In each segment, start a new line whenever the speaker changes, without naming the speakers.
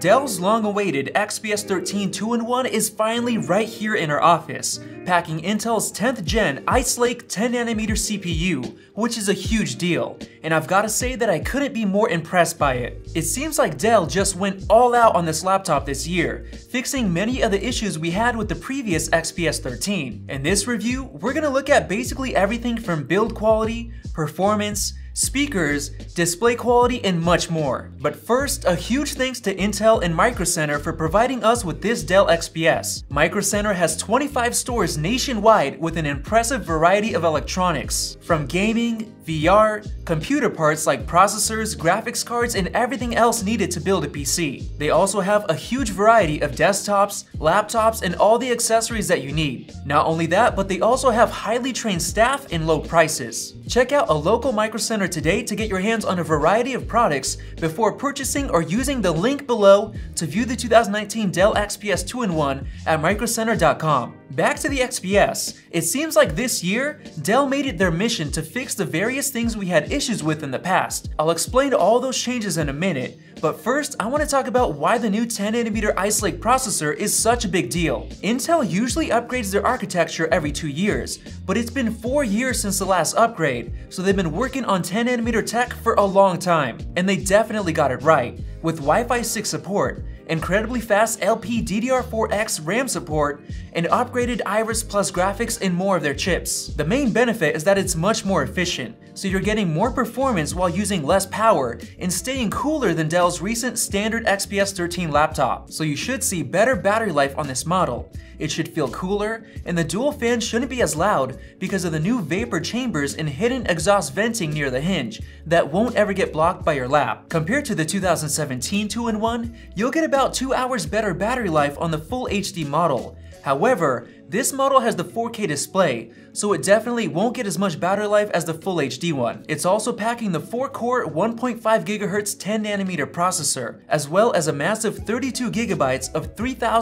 Dell's long-awaited XPS 13 2-in-1 is finally right here in our office, packing Intel's 10th gen Ice Lake 10nm CPU, which is a huge deal, and I've gotta say that I couldn't be more impressed by it. It seems like Dell just went all out on this laptop this year, fixing many of the issues we had with the previous XPS 13. In this review, we're gonna look at basically everything from build quality, performance, speakers, display quality, and much more. But first, a huge thanks to Intel and Micro Center for providing us with this Dell XPS. Micro Center has 25 stores nationwide with an impressive variety of electronics, from gaming, VR, computer parts like processors, graphics cards, and everything else needed to build a PC. They also have a huge variety of desktops, laptops, and all the accessories that you need. Not only that, but they also have highly trained staff and low prices. Check out a local Micro Center today to get your hands on a variety of products before purchasing or using the link below to view the 2019 Dell XPS 2-in-1 at microcenter.com. Back to the XPS, it seems like this year, Dell made it their mission to fix the various things we had issues with in the past. I'll explain all those changes in a minute, but first I want to talk about why the new 10nm Ice Lake processor is such a big deal. Intel usually upgrades their architecture every 2 years, but it's been 4 years since the last upgrade, so they've been working on 10nm tech for a long time, and they definitely got it right, with Wi-Fi 6 support, incredibly fast LPDDR4X RAM support, and upgraded Iris Plus graphics in more of their chips. The main benefit is that it's much more efficient, so you're getting more performance while using less power and staying cooler than Dell's recent standard XPS 13 laptop, so you should see better battery life on this model. It should feel cooler, and the dual fan shouldn't be as loud because of the new vapor chambers and hidden exhaust venting near the hinge that won't ever get blocked by your lap. Compared to the 2017 2-in-1, you'll get about 2 hours better battery life on the full HD model. However, this model has the 4K display, so it definitely won't get as much battery life as the Full HD one. It's also packing the 4-core 1.5 GHz 10nm processor, as well as a massive 32 GB of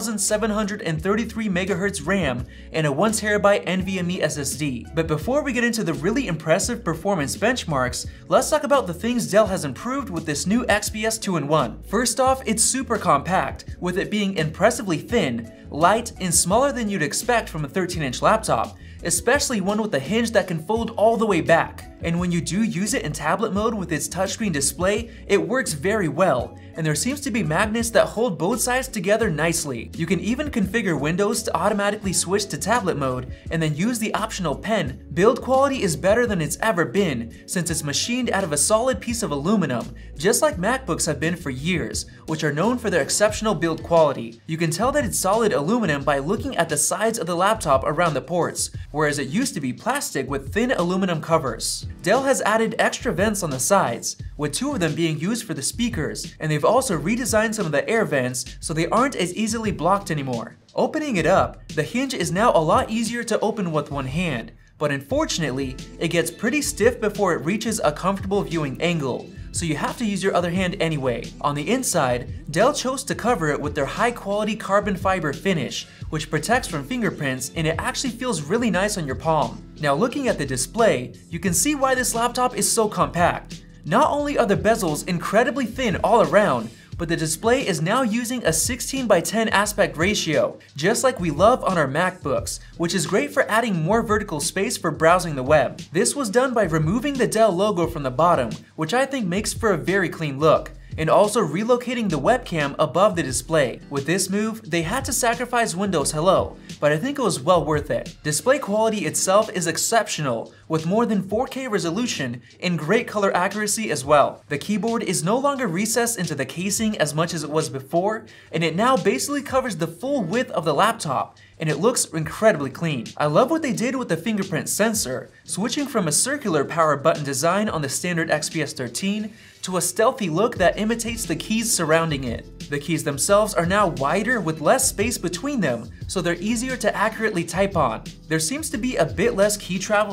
3733 MHz RAM and a 1TB NVMe SSD. But before we get into the really impressive performance benchmarks, let's talk about the things Dell has improved with this new XPS 2-in-1. First off, it's super compact, with it being impressively thin, light, and smaller than you'd expect from a 13-inch laptop, especially one with a hinge that can fold all the way back. And when you do use it in tablet mode with its touchscreen display, it works very well, and there seems to be magnets that hold both sides together nicely. You can even configure Windows to automatically switch to tablet mode and then use the optional pen. Build quality is better than it's ever been since it's machined out of a solid piece of aluminum, just like MacBooks have been for years, which are known for their exceptional build quality. You can tell that it's solid aluminum by looking at the sides of the laptop around the ports, whereas it used to be plastic with thin aluminum covers. Dell has added extra vents on the sides, with 2 of them being used for the speakers, and they've also redesigned some of the air vents so they aren't as easily blocked anymore. Opening it up, the hinge is now a lot easier to open with one hand, but unfortunately, it gets pretty stiff before it reaches a comfortable viewing angle, so you have to use your other hand anyway. On the inside, Dell chose to cover it with their high-quality carbon fiber finish, which protects from fingerprints, and it actually feels really nice on your palm. Now looking at the display, you can see why this laptop is so compact. Not only are the bezels incredibly thin all around, but the display is now using a 16:10 aspect ratio, just like we love on our MacBooks, which is great for adding more vertical space for browsing the web. This was done by removing the Dell logo from the bottom, which I think makes for a very clean look, and also relocating the webcam above the display. With this move, they had to sacrifice Windows Hello, but I think it was well worth it. Display quality itself is exceptional, with more than 4K resolution and great color accuracy as well. The keyboard is no longer recessed into the casing as much as it was before, and it now basically covers the full width of the laptop, and it looks incredibly clean. I love what they did with the fingerprint sensor, switching from a circular power button design on the standard XPS 13 to a stealthy look that imitates the keys surrounding it. The keys themselves are now wider with less space between them, so they're easier to accurately type on. There seems to be a bit less key travel this year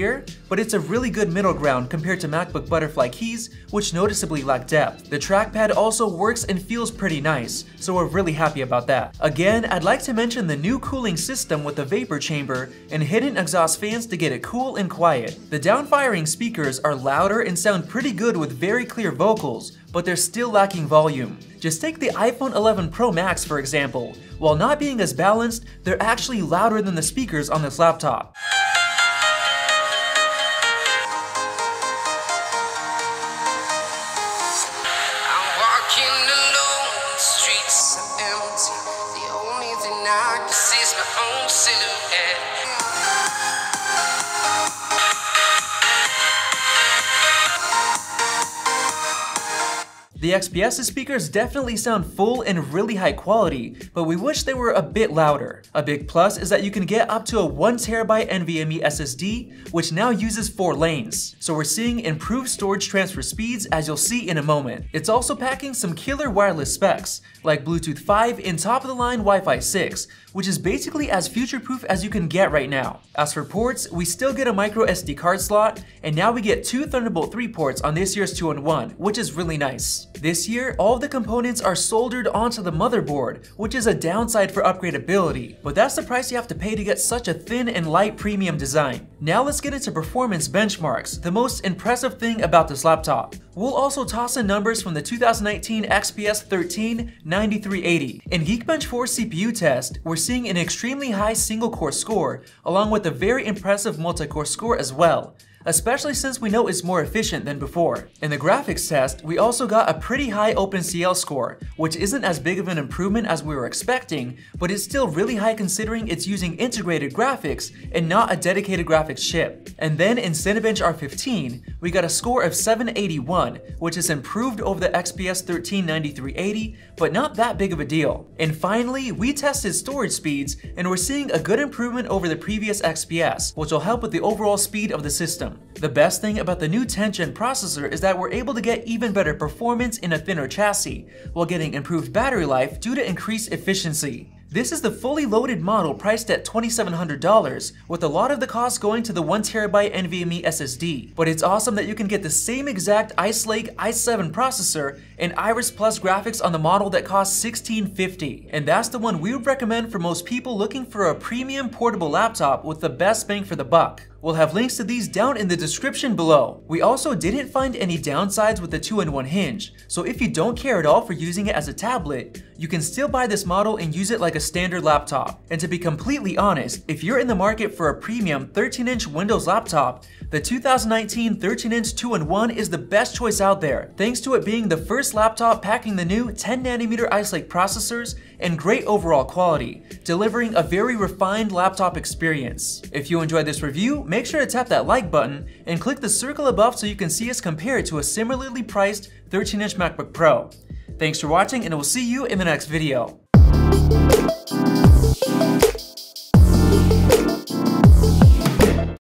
clear, but it's a really good middle ground compared to MacBook Butterfly keys, which noticeably lack depth. The trackpad also works and feels pretty nice, so we're really happy about that. Again, I'd like to mention the new cooling system with the vapor chamber and hidden exhaust fans to get it cool and quiet. The down-firing speakers are louder and sound pretty good with very clear vocals, but they're still lacking volume. Just take the iPhone 11 Pro Max for example. While not being as balanced, they're actually louder than the speakers on this laptop. The XPS speakers definitely sound full and really high quality, but we wish they were a bit louder. A big plus is that you can get up to a 1TB NVMe SSD, which now uses 4 lanes. So we're seeing improved storage transfer speeds, as you'll see in a moment. It's also packing some killer wireless specs, like Bluetooth 5 and top-of-the-line Wi-Fi 6, which is basically as future-proof as you can get right now. As for ports, we still get a micro SD card slot, and now we get 2 Thunderbolt 3 ports on this year's 2-in-1, which is really nice. This year, all of the components are soldered onto the motherboard, which is a downside for upgradability, but that's the price you have to pay to get such a thin and light premium design. Now let's get into performance benchmarks, the most impressive thing about this laptop. We'll also toss in numbers from the 2019 XPS 13 9380. In Geekbench 4 CPU test, we're seeing an extremely high single-core score, along with a very impressive multi-core score as well, especially since we know it's more efficient than before. In the graphics test, we also got a pretty high OpenCL score, which isn't as big of an improvement as we were expecting, but it's still really high considering it's using integrated graphics and not a dedicated graphics chip. And then in Cinebench R15, we got a score of 781, which is improved over the XPS 13 9380, but not that big of a deal. And finally, we tested storage speeds, and we're seeing a good improvement over the previous XPS, which will help with the overall speed of the system. The best thing about the new 10th gen processor is that we're able to get even better performance in a thinner chassis, while getting improved battery life due to increased efficiency. This is the fully loaded model priced at $2,700, with a lot of the cost going to the 1TB NVMe SSD. But it's awesome that you can get the same exact Ice Lake i7 processor and Iris Plus graphics on the model that costs $1,650. And that's the one we would recommend for most people looking for a premium portable laptop with the best bang for the buck. We'll have links to these down in the description below. We also didn't find any downsides with the 2-in-1 hinge, so if you don't care at all for using it as a tablet, you can still buy this model and use it like a standard laptop. And to be completely honest, if you're in the market for a premium 13-inch Windows laptop, the 2019 13-inch 2-in-1 is the best choice out there, thanks to it being the first laptop packing the new 10nm Ice Lake processors and great overall quality, delivering a very refined laptop experience. If you enjoyed this review, make sure to tap that like button and click the circle above so you can see us compare it to a similarly priced 13-inch MacBook Pro. Thanks for watching, and we'll see you in the next video.